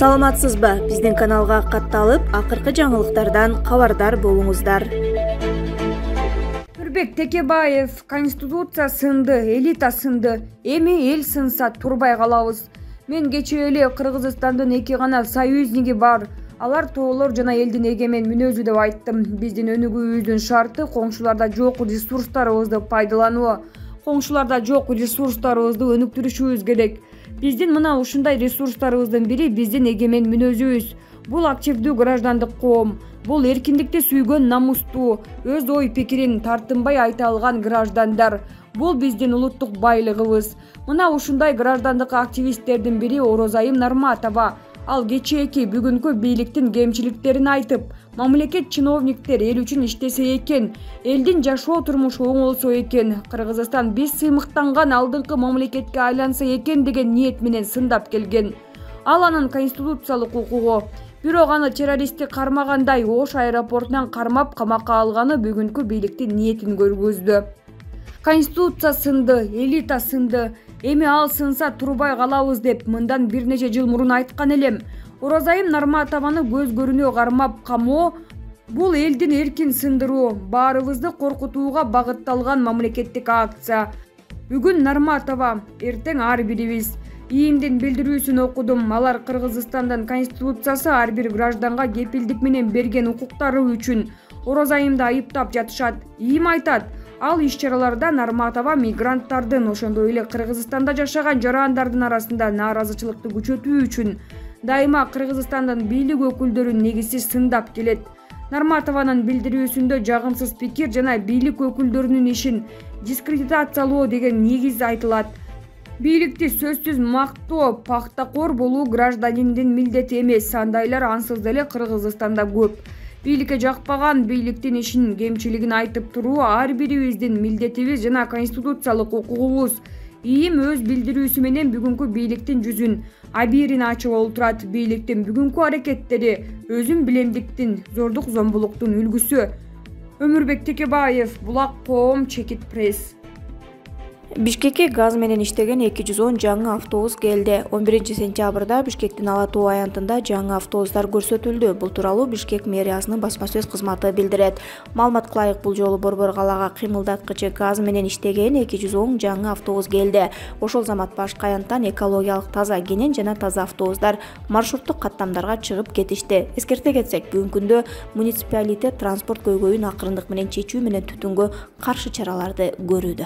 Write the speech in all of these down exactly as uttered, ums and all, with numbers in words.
Саламатсызбы? Биздин каналга катталып, акыркы жаңылыктардан кабардар болуңуздар. Нурбек Текебаев: Конституция сынды, элита сынды, эми эл сынса турбай калабыз. Мен кечээ эле Кыргызстандын эки гана союзниги бар. Алар тоолор жана элдин эгемен мүнөзү деп айттым. Биздин өнүгүүбүздүн шарты коңшуларда жок ресурстарыбызды пайдалануу. Коңшуларда жок ресурстарыбызды өнүктүрүшүбүз керек. Биздин мына ушундай ресурстарыбыздын бири биздин эгемен мүнөзүбүз. Бул активдүү граждандык коом. Бул эркиндикти сүйгөн намустуу, өз ой пикирин тартынбай айта алган граждандар. Бул биздин улуттук байлыгыбыз. Мына ушундай граждандык активисттердин бири Орозайым Нарматова. Ал кечээки бүгүнкү бийликтин кемчиликтерин айтып, мамлекет чиновниктер эл үчүн иштесе экен, элдин жашоо турмушу оңолсо экен, Кыргызстан биз сыймыктанган алдыңкы мамлекетке айланса экен деген ниет менен сындап келген. Ал анын конституциялык укугу. Бирок аны террористти кармагандай Ош аэропортунан кармап камакка алганы бүгүнкү бийликтин ниетин көргөздү. Конституция сынды, элита сынды, эми ал сынса турбай калабыз деп мындан бир нече жыл мурун айткан элем. Орозайым Нарматованы көз көрүнө кармап камоо бул элдин эркин сындыруу, баарыбызды коркутууга багытталган мамлекеттик акция. Бүгүн Нарматова, эртең ар бирибиз. ИИМдин билдирүүсүн окудум. Алар Кыргызстандын конституциясы ар бир гражданга кепилдик менен берген укуктары үчүн Орозайымды айыптап жатышат. ИИМ айтат, ал иш-чараларда Нарматова мигранттардын, ошондой эле Кыргызстанда жашаган жарандардын арасында нааразычылыкты күчөтүү үчүн дайыма Кыргызстандын бийлик өкүлдөрүн негизсиз сындап келет. Нарматованын билдирүүсүндө жагымсыз пикир жана бийлик өкүлдөрүнүн ишин дискредитациялоо деген негиз айтылат. Бийликти сөзсүз мактоо, пактакор болуу гражданиндин милдети эмес, андайлар ансыз деле Кыргызстанда көп. Бийликке жакпаган бийликтин ишин, кемчилигин айтып туруу ар бирибиздин милдетибиз жана конституциялык укугубуз. ИИМ өз билдирүүсү менен бүгүнкү бийликтин жүзүн, абийирин ачып олтурат. Бийликтин бүгүнкү аракеттери өзүн билемдиктин, зордук зомбулуктун үлгүсү. Өмүрбек Текебаев, Булак коом, Чекит пресс. Бишкекке газ менен иштеген эки жүз он жаңы автобус келди. он биринчи сентябрда Бишкектин Ала Тоо аянтында жаңы автобустар көрсөтүлдү. Бул тууралуу Бишкек мэриясынын басма сөз кызматы билдирет. Маалыматка ылайык, бул жолу Борбор калаага кыймылдаткычы газ менен иштеген эки жүз он жаңы автобус келди. Ошол замат башка аянттан экологиялык таза кенен жана таза автобустар маршруттук каттамдарга чыгып кетишти. Эскерте кетсек, бүгүнкү күндө муниципалитет транспорт көйгөйүн акырындык менен чечүү менен түтүнгө каршы чараларды көрүүдө.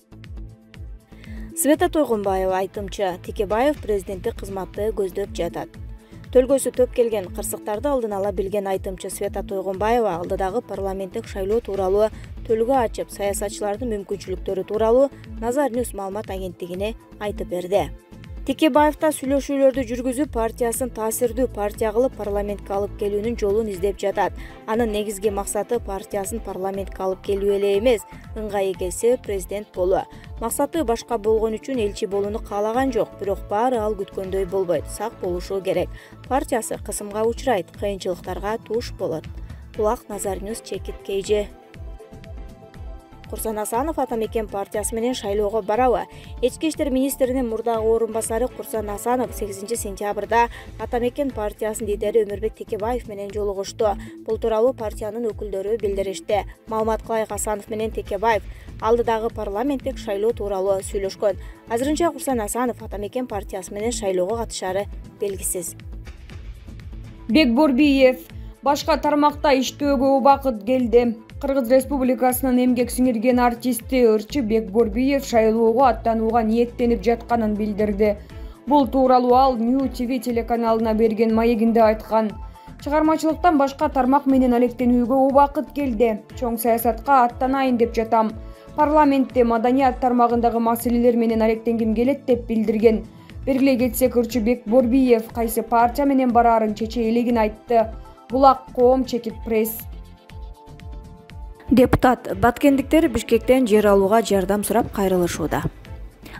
Света Тойгонбаева айтымча, Текебаев президенттик кызматты көздөп жатат. Төлгөсү төп келген кырсыктарды алдын ала билген айтымчы Света Тойгонбаева алдыдагы парламенттик шайлоо тууралуу төлгө ачып, саясатчылардын мүмкүнчүлүктөрү тууралуу Назар Ньюс маалымат агенттигине айтып берди. Текебаевта сүйлөшүүлөрдү жүргүзүп, партиясын таасирдүү партия кылып парламентке алып келүүнүн жолун издеп жатат. Анын негизги максаты партиясын парламентке алып келүү эле эмес, ыңгайы келсе президент болуу. Максаты башка болгон үчүн элчи болууну каалаган жок, бирок баары ал күткөндөй болбойт, сак болушу керек. Партиясы кысымга учурайт, кыйынчылыктарга туш болот. Булак, Назар Ньюс, Чекит Кейже. Курсан Асанов Атамекен партиясы менен шайлоого барабы? Ички иштер министринин мурдагы орун басары Курсан Асанов сегизинчи сентябрда Атамекен партиясынын лидери Өмүрбек Текебаев менен жолугушту. Бул тууралуу партиянын өкүлдөрү билдиришти. Маалыматка ылайык, Асанов менен Текебаев алдыдагы парламенттик шайлоо тууралуу сүйлөшкөн. Азырынча Курсан Асанов Атамекен партиясы менен шайлоого катышары белгисиз. Бекборбиев: башка тармакта иштөөгө убакыт келди. Кыргыз Республикасынын эмгек сиңирген артисти ырчы Бекборбиев шайлоого аттанууга ниеттенип жатканын билдирди. Бул тууралуу ал New ти ви телеканалына берген маегинде айткан. Чыгармачылыктан башка тармак менен алектенүүгө убакыт келди. Чоң саясатка аттанайын деп жатам. Парламентте маданият тармагындагы маселелер менен алектенгим келет деп билдирген. Бергилей кетсек, ырчы Бекборбиев кайсы партия менен бараарын чече элегин айтты. Булак коом, Чекит пресс. Депутат: баткендиктер Бишкектен жер алууга жардам сурап кайрылышууда.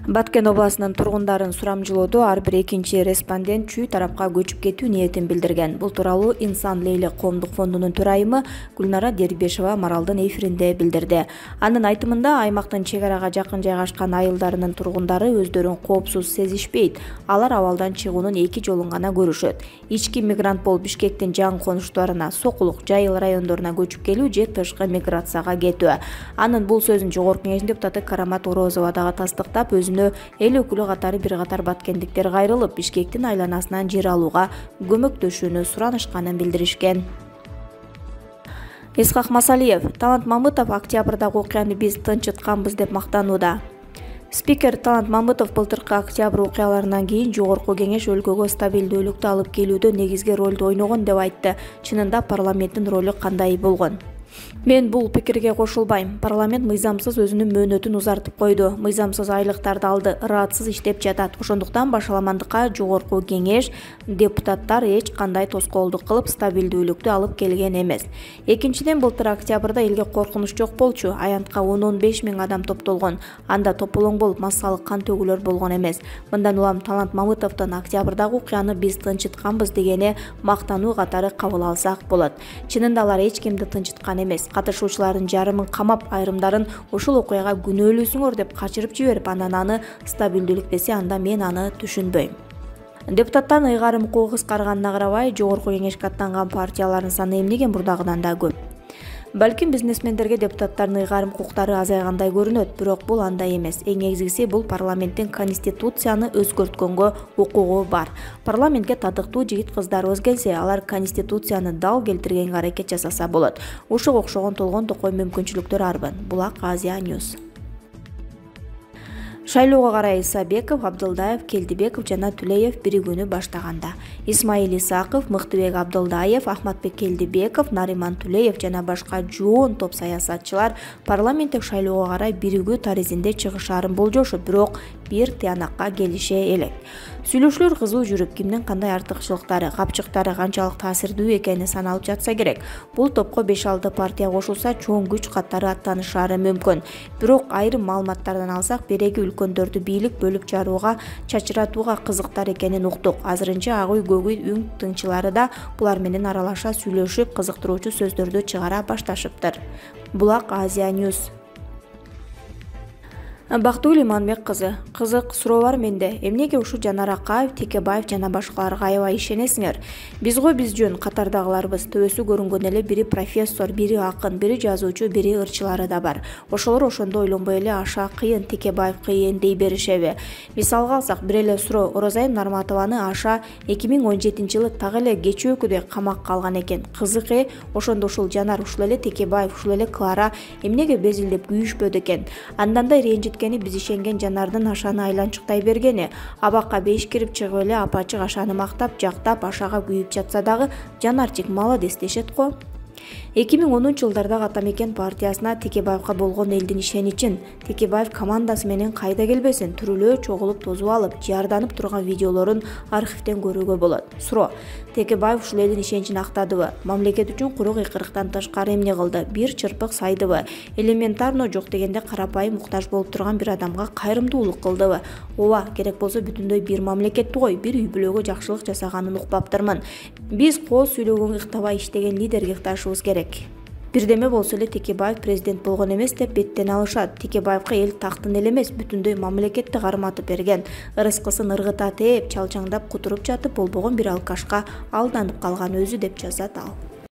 Баткен обласынын тургундарын сурамжылоодо ар бир экинчи респондент чүй тарапка көчүп кетүү ниетин билдирген. Бул тууралуу Инсан Лейли коомдук фондунун төрайымы Гүлнара Дербешева Маралдын эфиринде билдирди. Анын айтымында аймактын чек арага жакын жайгашкан айылдарынын тургундары өздөрүн коопсуз сезишпейт. Алар абалдан чыгуунун эки жолун гана көрүшөт. Ички мигрант болуп Бишкектин жаңы конуштарына, Сокулук, Жайыл райондоруна көчүп келүү же тышкы миграцияга кетүү. Анын бул сөзүн Жогорку Кеңештин депутаты Карамат Орозова дагы тастыктап, өзүнө эл өкүлү катары бир катар баткендиктер кайрылып, Бишкектин айланасынан жер алууга көмөктөшүүнү суранышканын билдиришкен. Исхак Масалиев: Талант Мамытов октябрдагы окуяны биз тынчытканбыз деп мактанууда. Спикер Талант Мамытов былтыркы октябрь окуяларынан кийин Жогорку Кеңеш өлкөгө стабилдүүлүктү алып келүүдө негизги ролду ойногон деп айтты. Чынында парламенттин ролу кандай болгон? Мен бул пикирге кошулбайм. Парламент мыйзамсыз өзүнүн мөөнөтүн узартып койду. Мыйзамсыз айлыктарды алды, ыраатсыз иштеп жатат. Ошондуктан башаламандыкка Жогорку Кеңеш депутаттар эч кандай тоскоолдук кылып стабилдүүлүктү алып келген эмес. Экинчиден, былтыр октябрда элге коркунуч жок болчу. Аянтка он он беш миң адам топтолгон. Анда тополоң болуп массалык кан төгүүлөр болгон эмес. Мындан улам Талант Мамытовдун октябрдагы окуяны биз тынчытканбыз дегени мактануу катары кабыл алсак болот. Чынында алар эч кимди тынчыткан эмес. Катышуучулардын жарымын камап, айрымдарын ушул окуяга күнөөлүүсүңөр деп качырып жиберип, анан аны стабилдүүлүк десе, анда мен аны түшүнбөйм. Депутаттардын ыйгарым укугу кыскарганына карабай, Жогорку Кеңешке аттанган партиялардын саны эмнеге мурдагыдан да көп? Балким бизнесмендерге депутаттардын ыйгарым укуктары азайгандай көрүнөт, бирок бул андай эмес. Эң негизгиси, бул парламенттин конституцияны өзгөрткөнгө укугу бар. Парламентке татыктуу жигит-кыздарыбыз келсе, алар конституцияны дал келтиргенге аракет жасаса болот. Ушуга окшогон толгон токой мүмкүнчүлүктөр арбын. Булак Азия Ньюс. Шайлоого карай Исабеков, Абдылдаев, Келдибеков жана Түлеев биригүүнү баштаганда. Исмаил Исаков, Мыктыбек Абдылдаев, Ахматбек Келдибеков, Нариман Түлеев жана башка жоон топ саясатчылар парламенттик шайлоого карай биригүү таризинде чыгышаарын болжошот, бирок бир тыянакка келише элек. Сүйлөшүүлөр кызуу жүрүп, кимдин кандай артыкчылыктары, капчыктары канчалык таасирдүү экени саналып жатса керек. Бул топко беш алты партия кошулса, чоң күч катары аттанышары мүмкүн. Бирок айрым маалыматтардан алсак, береги өлкөндөрдү бийлик бөлүп жарууга, чачыратууга кызыктар экенин уктук. Азырынча ак үй, көк үй үң тыңчылары да булар менен аралаша сүйлөшүп, кызыктыруучу сөздөрдү чыгара башташыптыр. Булак Азия Ньюс. Бактыгүл Иманбек кызы: кызык суроо бар менде. Эмнеге ушу Жанар Акаев, Текебаев жана башкаларга аябай ишенесиңер? Биз го биз жөн катардагыларбыз. Төбөсү көрүнгөн эле бири профессор, бири акын, бири жазуучу, бири ырчылары да бар. Ошолор ошондо ойлонбой эле аша кыйын, Текебаев кыйын дей беришеби? Мисалга алсак, бир эле суроо: Оразайым Нарматованы аша эки миң он жетинчи жылы так эле кечөөкүдөй камакка алган экен. Кызык э, ошондо ушул Жанар, ушул эле Текебаев, ушул эле Клара эмнеге безилдеп күйүшпөдү экен? Андандай ренжит биз ишенген Жанардын ашаны айланчыктай бергени. Абакка беш кирип чыгып эле апачык ашаны мактап, жактап, ашага күйүп жатса дагы Жанарчик молодец дешет го. эки миң онунчу жылдардагы Атамекен партиясына Текебаевга болгон элдин ишеничин, Текебаев командасы менен кайда келбесин, түрүлөө чогулуп тозуп алып, жаарданып турган видеолорун архивден көрүүгө болот. Суроо: Текебаев ушул элдин ишеничин актадыбы? Мамлекет үчүн куру кыйкырыктан тышкары эмне кылды? Бир чырпык сайдыбы? Элементарно жок дегенде карапайым муктаж болуп турган бир адамга кайрымдуулук кылдыбы? Ооба, керек болсо бүтүндөй бир мамлекетти кой, бир үй бүлөгө жакшылык жасаганын укпаптырмын. Биз кол сүйлөгөнгө ыктабай иштеген лидерге ыкташыбыз керек. Бирдеме болсо эле Текебаев президент болгон эмес деп беттен алышат. Текебаевга эл тактын эле эмес, бүтүндөй мамлекетти карматып берген. Ырыскысын ыргыта тээп, чалчаңдап кутуруп жатып, болбогон бир алкашка алданып калган өзү, деп жазат ал.